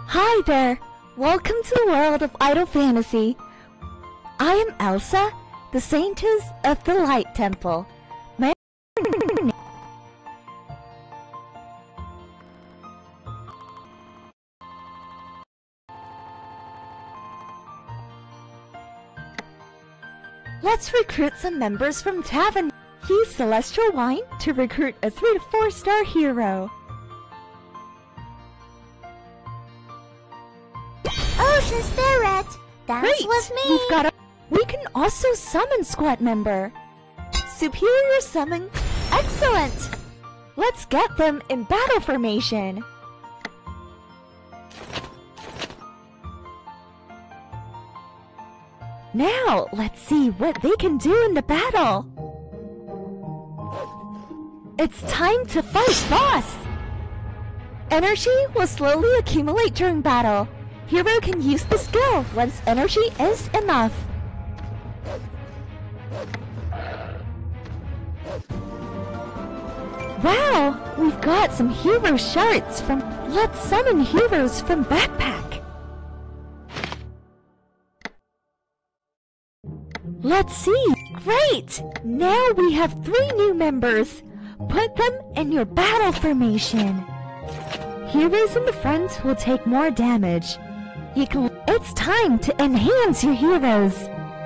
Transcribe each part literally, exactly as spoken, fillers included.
Hi there! Welcome to the world of Idle Fantasy. I am Elsa, the Saintess of the Light Temple. My Let's recruit some members from Tavern. Use Celestial Wine to recruit a three to four star hero. Ocean Spirit, dance Great! with me. We've got a. We can also summon squad member. Superior summon. Excellent! Let's get them in battle formation. Now, let's see what they can do in the battle. It's time to fight boss! Energy will slowly accumulate during battle. Hero can use the skill once energy is enough. Wow! We've got some hero shards from... Let's summon heroes from Backpack. Let's see! Great! Now we have three new members. Put them in your battle formation. Heroes in the front will take more damage. You can... It's time to enhance your heroes.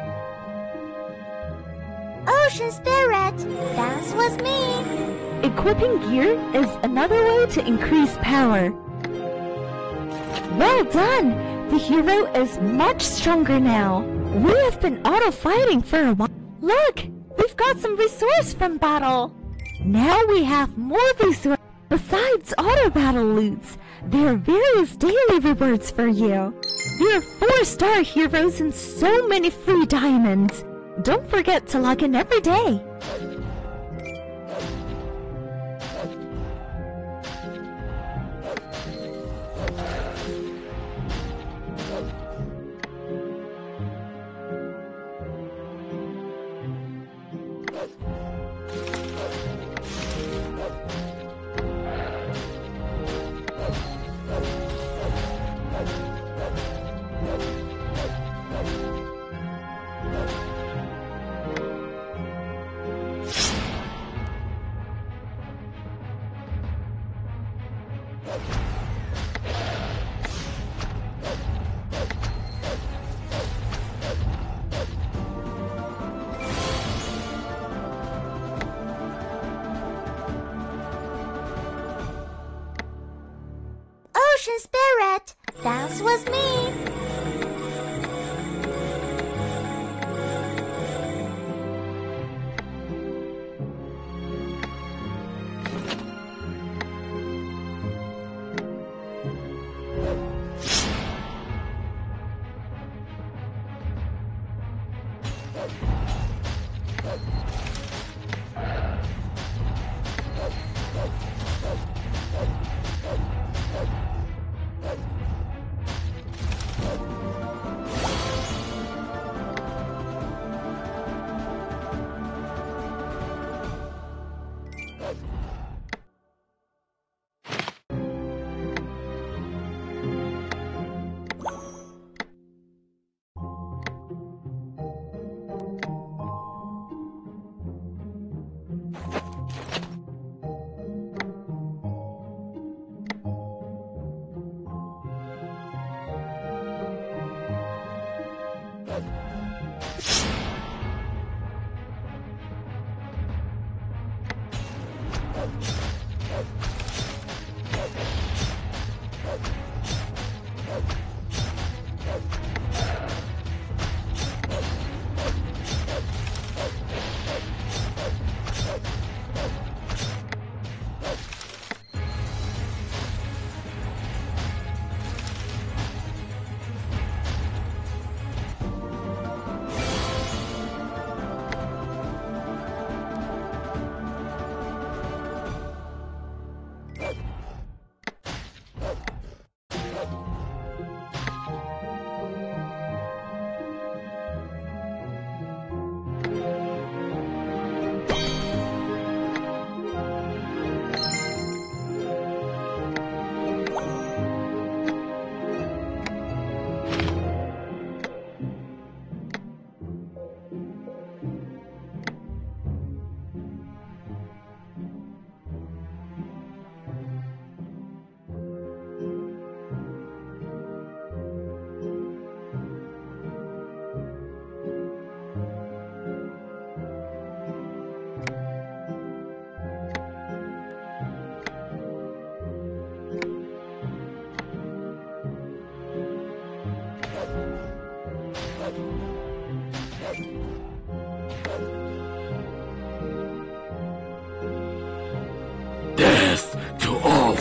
Ocean Spirit, dance with me. Equipping gear is another way to increase power. Well done! The hero is much stronger now. We have been auto-fighting for a while. Look! We've got some resource from battle. Now we have more resources. Besides auto-battle loots, there are various daily rewards for you. There are four star heroes and so many free diamonds. Don't forget to log in every day. Ocean Spirit, dance with me.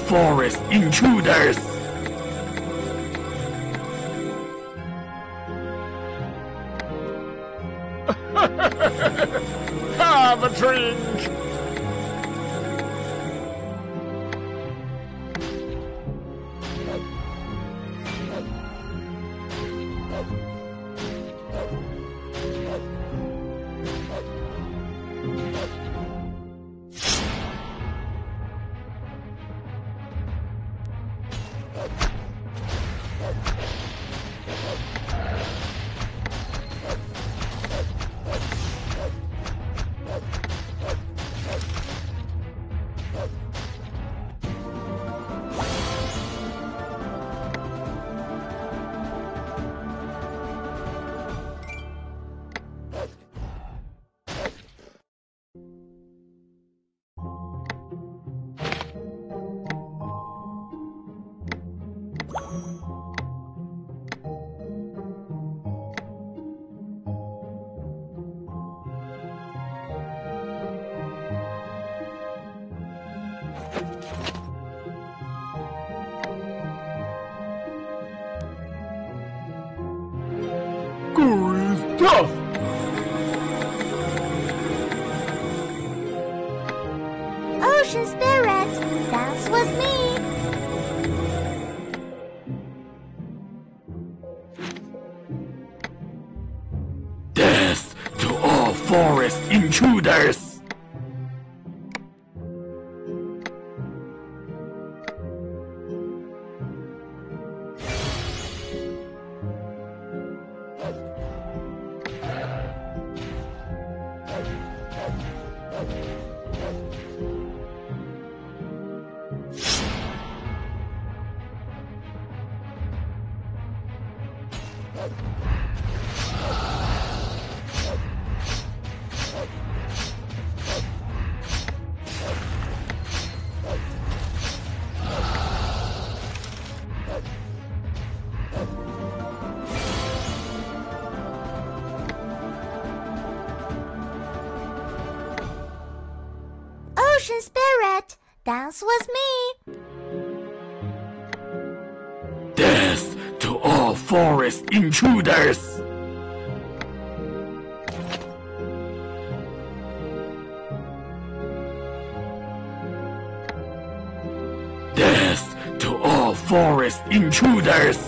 forest intruders! Have a drink! Good stuff! Ocean Spirit, dance with me. Death to all forest intruders! Ocean Spirit, dance with me. Death to all forest intruders! Death to all forest intruders!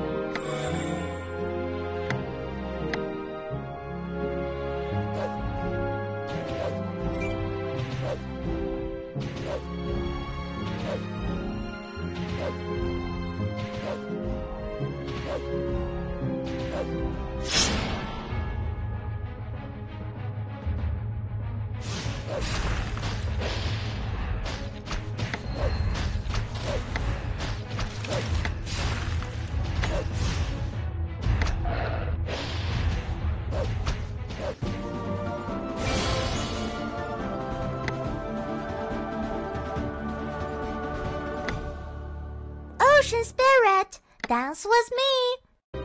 Ocean Spirit, dance with me.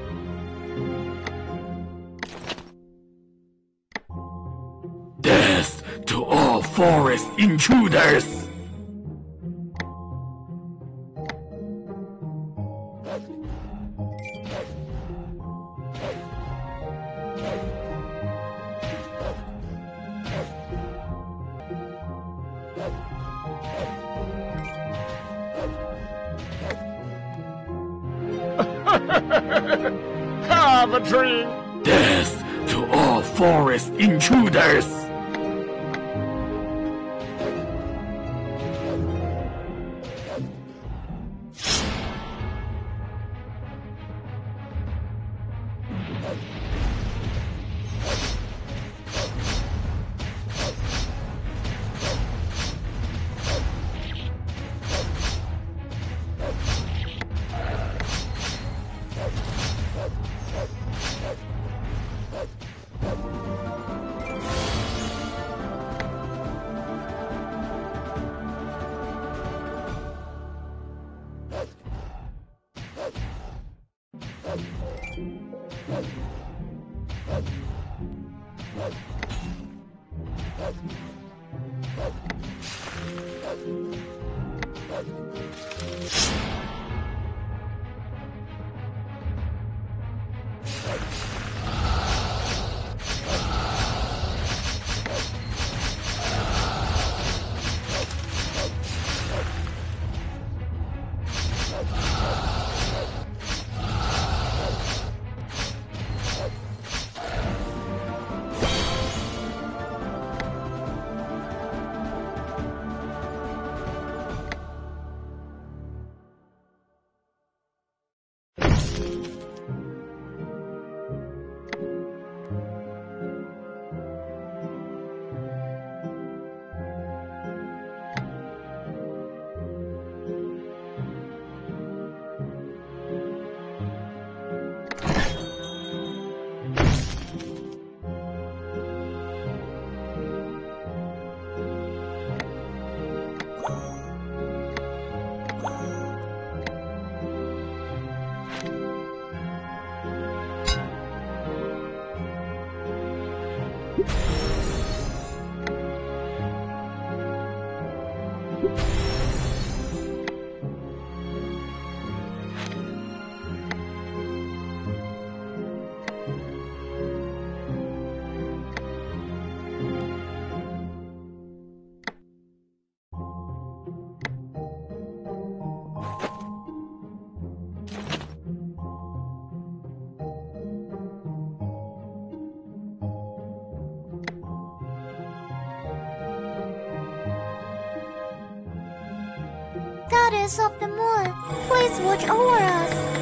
Death to all forest intruders! Have a drink! Death to all forest intruders! Goddess of the moon, please watch over us.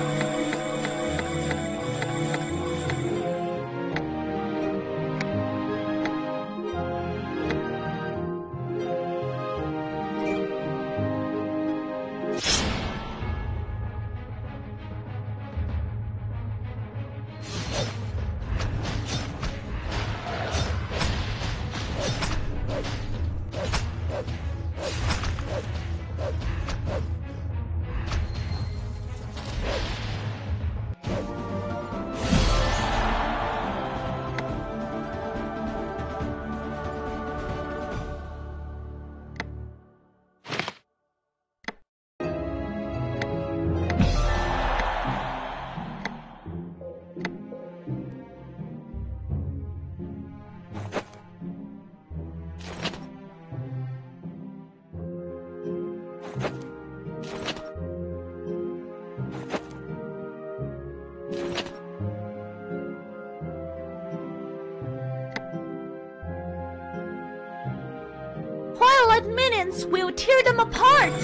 Twilight minions will tear them apart!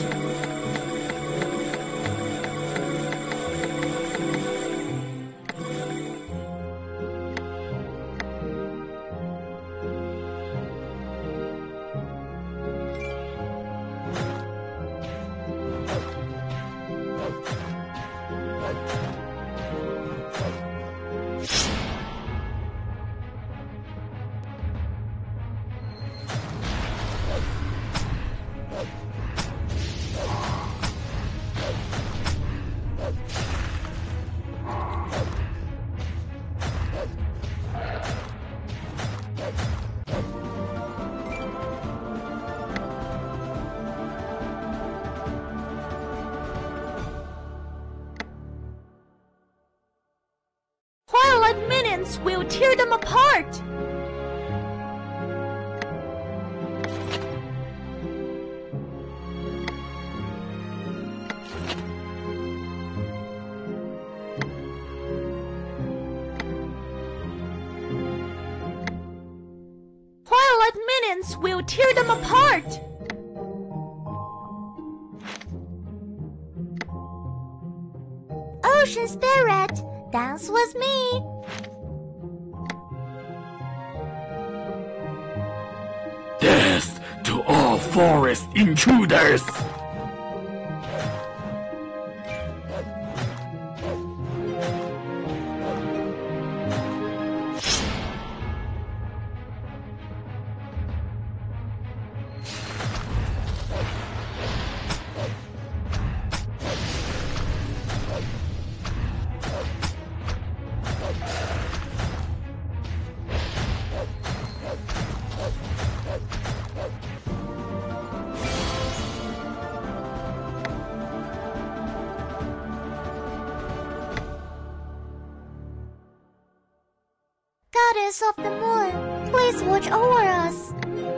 Twilight minions will tear them apart! Twilight minions will tear them apart! Ocean Spirit, dance with me. Death to all forest intruders! Princess of the Moon, please watch over us.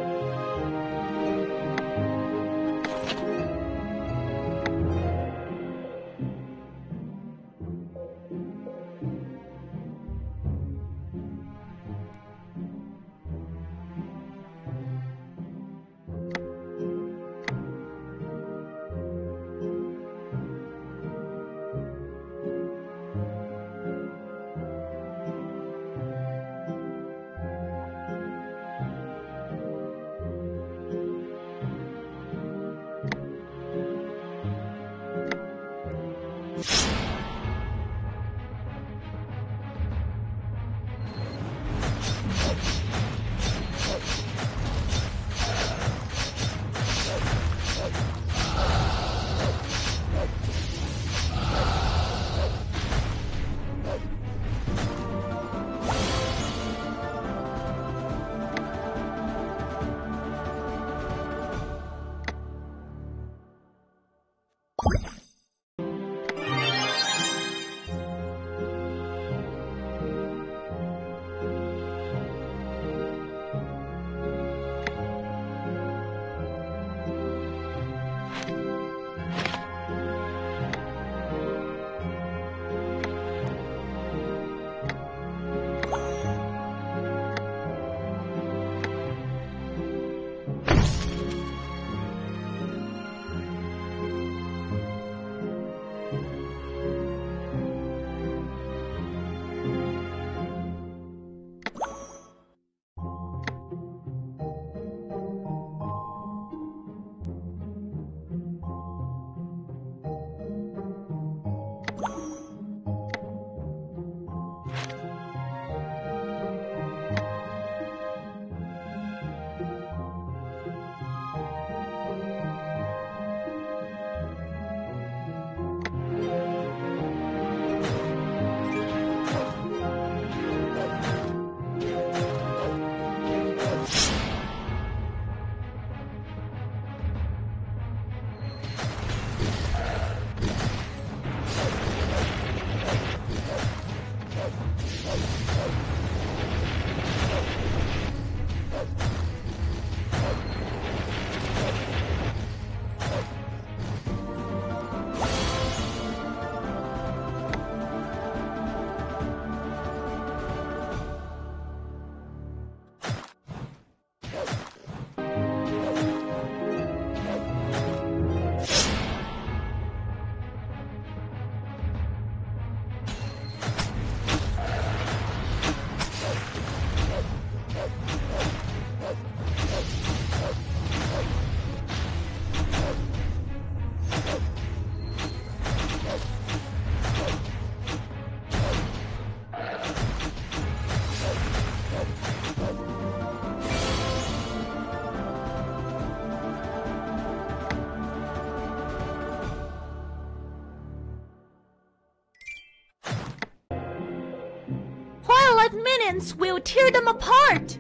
Twilight minions will tear them apart!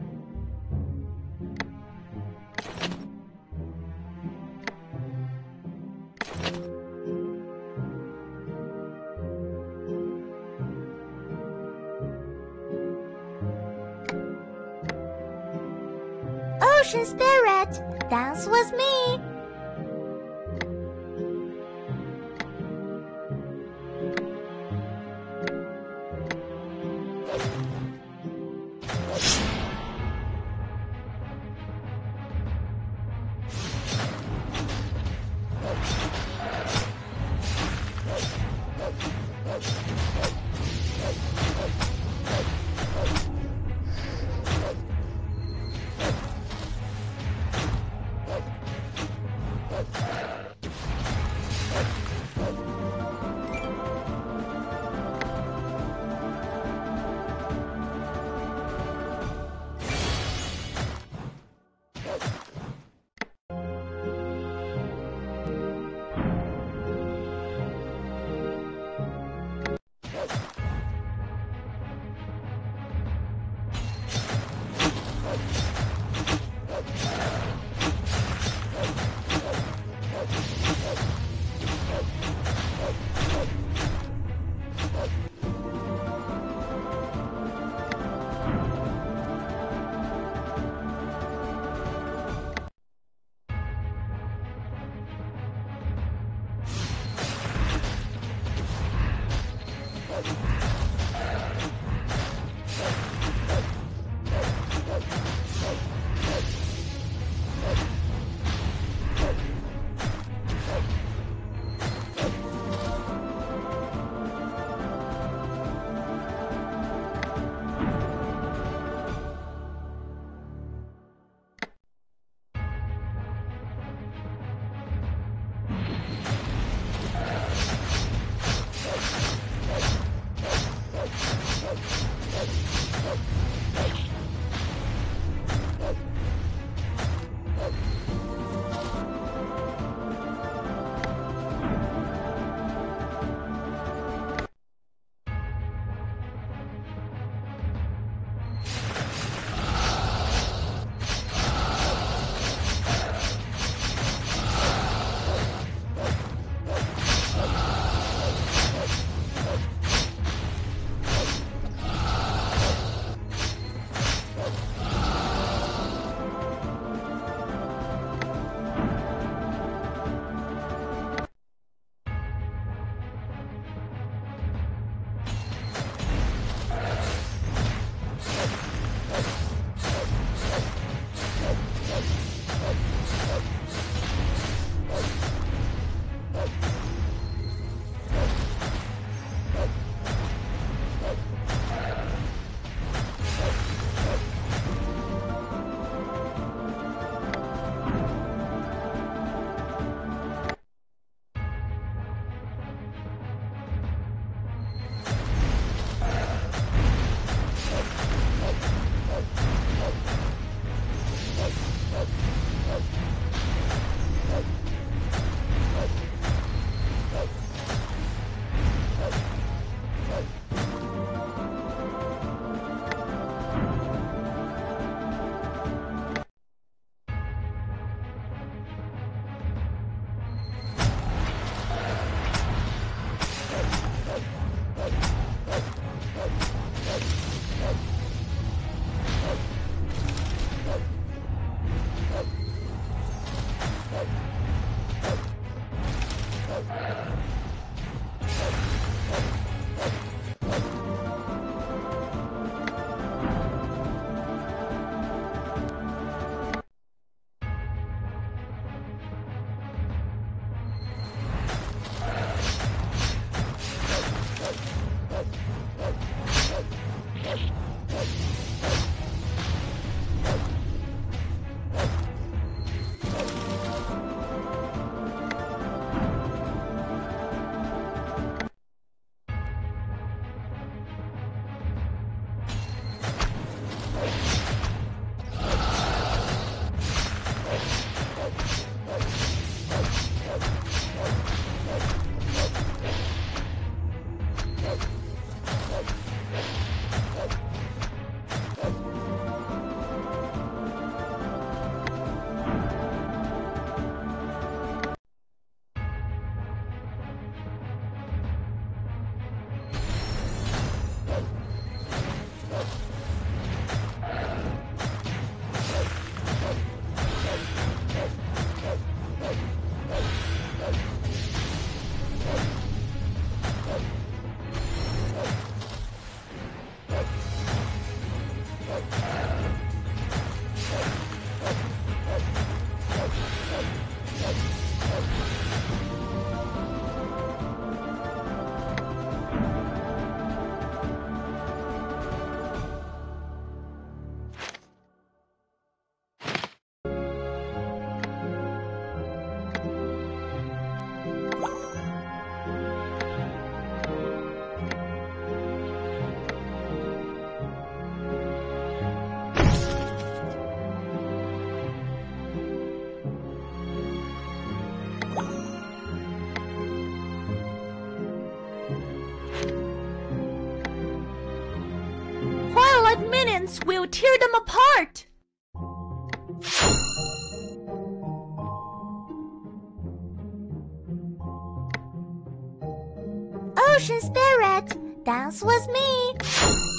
Ocean Spirit, dance with me. Minions will tear them apart! Ocean Spirit, dance with me!